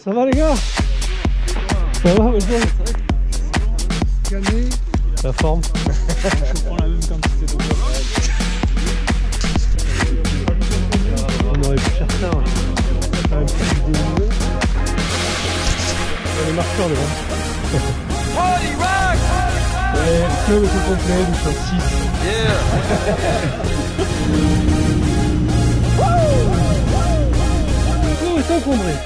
Ça va les gars? Ça va, bonjour. Calmé. La forme. Je prends la même quantité d'eau. On aurait pu faire ça. Faire une petite vidéo. Les marqueurs devant. Ouais, le club est au complet, nous sommes 6. Tout est encombré.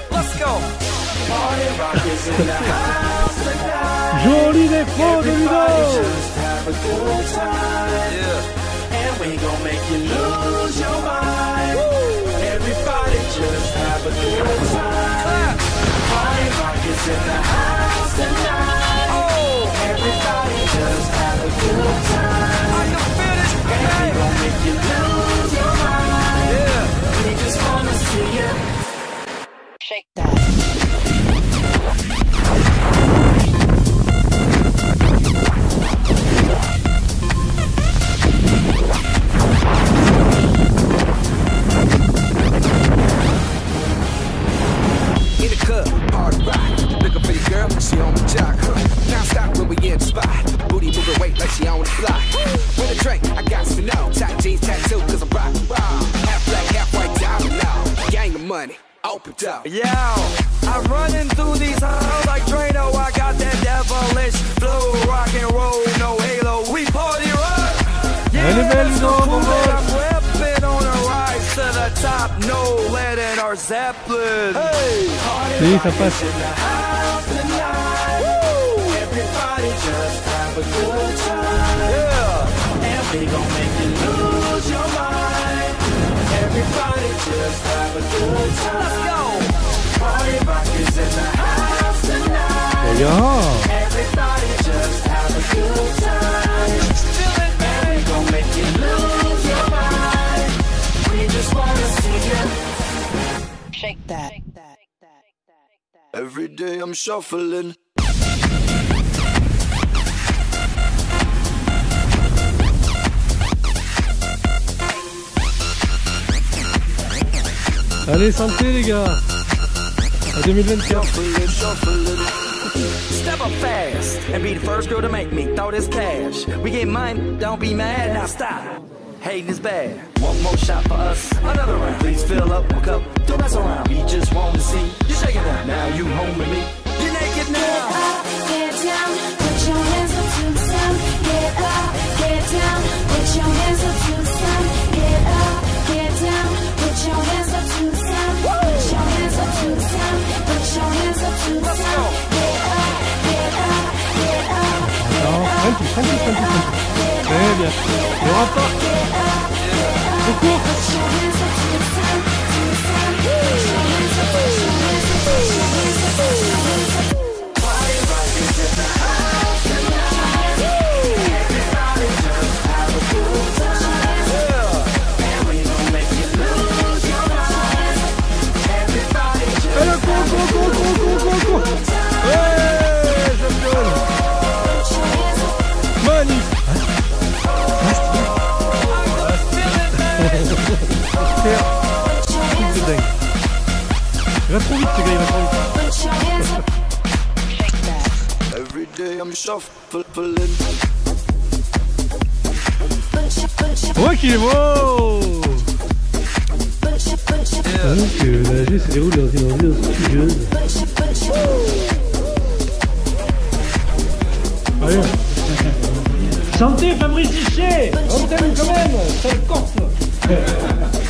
Joli défaut de Ludo. Shake that. In the club, hard rock. Looking for your girl, she on the jock. Now stop when we in the spot. Booty moving weight like she on the block. With a drink, I got to know. Tight jeans, tattoo, cause I'm rock. Half black, half white, diamond now. Gang of money, open up. Yo, I'm running through these halls like Drano. I got that devilish flow, rock and roll, no halo. We party rock. Elle est belle, Ludo, bon goal. I'm whipping on a rise to the top, no lead in our Zeppelin. Hey, Oui, ça passe. everybody just have a good time. Yeah, and we gon' make you lose your mind. Everybody just have a good time. Let's go. Party rock is in the house tonight. Yeah. Everybody just have a good time. Feel it, man. We gon' make you lose your mind. We just wanna see you. Shake that. Every day I'm shuffling. Allez, santé les gars. À 2024. Step up fast and be the first girl to make me throw this cash. We get mine, don't be mad, now stop. Hating is bad. One more shot for us, another round. Please fill up a cup, don't mess around. We just want to see you shaking up. Now you home with me. You're naked now. Get up, get down, put your hands up to the sun. Get up, get down, put your hands up to the sun. Get up, get down, put your hands up to the sun. Put your hands up to the sun. Put your hands up to the sun. Get up, get up, get up. Non, tranquille. Très bien. Le rapport. Au cours. Put your hands up to the sun, to the sun. Put your hands up, put your hands up, put your hands up, put your hands up. Party rock is in the house tonight. Everybody just have a good time. Yeah. And we gon' make you lose your mind. Everybody just Allez, go. Ouais, champion. Magnifique. Truc de dingue. Il va trop vite ce gars, il va trop vite. Put your hands up. Shake that. Every day I'm shuffling. Ouais qu'il est beau. Donc la G se déroule dans une ambiance studieuse. Allez. Santé Fabrice Hichet. On t'aime quand même. Ça le corse.